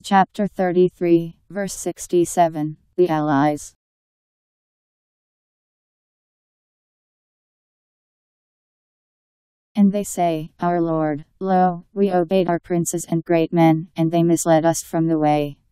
Chapter 33, verse 67, the Allies. And they say, Our Lord, lo, we obeyed our princes and great men, and they misled us from the way.